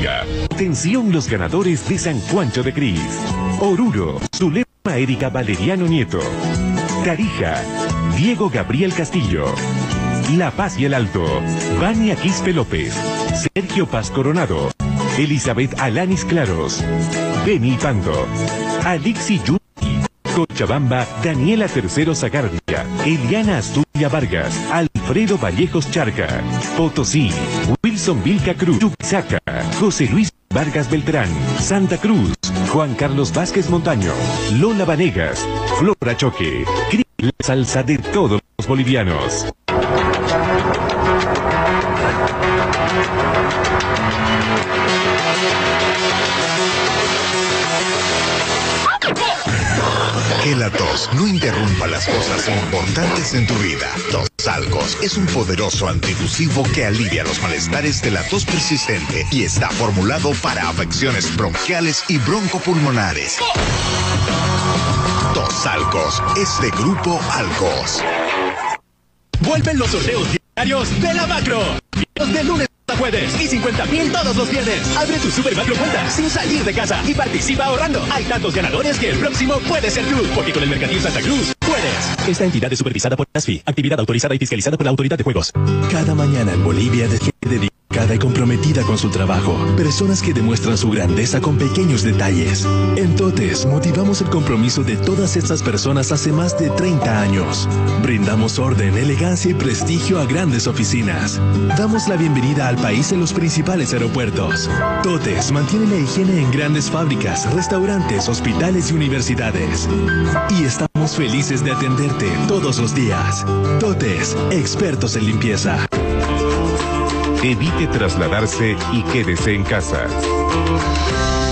Tarija. Atención los ganadores de San Juancho de Cris. Oruro, Zulema Erika Valeriano Nieto. Tarija, Diego Gabriel Castillo. La Paz y el Alto, Vania Quispe López. Sergio Paz Coronado. Elizabeth Alanis Claros. Beni Pando. Alixi Yuki. Cochabamba, Daniela Tercero Zagardia. Eliana Asturia Vargas. Alfredo Vallejos Charca. Potosí, Wilson Vilca Cruz. Chuquisaca, José Luis Vargas Beltrán. Santa Cruz, Juan Carlos Vázquez Montaño. Lola Vanegas. Flora Choque. La salsa de todos los bolivianos. Que la tos no interrumpa las cosas importantes en tu vida. Tosalcos es un poderoso antitusivo que alivia los malestares de la tos persistente y está formulado para afecciones bronquiales y broncopulmonares. Tosalcos es de Grupo Alcos. Vuelven los sorteos diarios de la Macro. De lunes a jueves y 50,000 todos los viernes. Abre tu Super Macro cuenta sin salir de casa y participa ahorrando. Hay tantos ganadores que el próximo puede ser tú, porque con el Mercantil Santa Cruz puedes. Esta entidad es supervisada por ASFI, actividad autorizada y fiscalizada por la Autoridad de Juegos. Cada mañana en Bolivia hay gente dedicada y comprometida con su trabajo. Personas que demuestran su grandeza con pequeños detalles. En Totes motivamos el compromiso de todas estas personas hace más de 30 años. Brindamos orden, elegancia y prestigio a grandes oficinas. Damos la bienvenida al país en los principales aeropuertos. Totes mantiene la higiene en grandes fábricas, restaurantes, hospitales y universidades. Y estamos felices de atenderte todos los días. Totes, expertos en limpieza. Evite trasladarse y quédese en casa.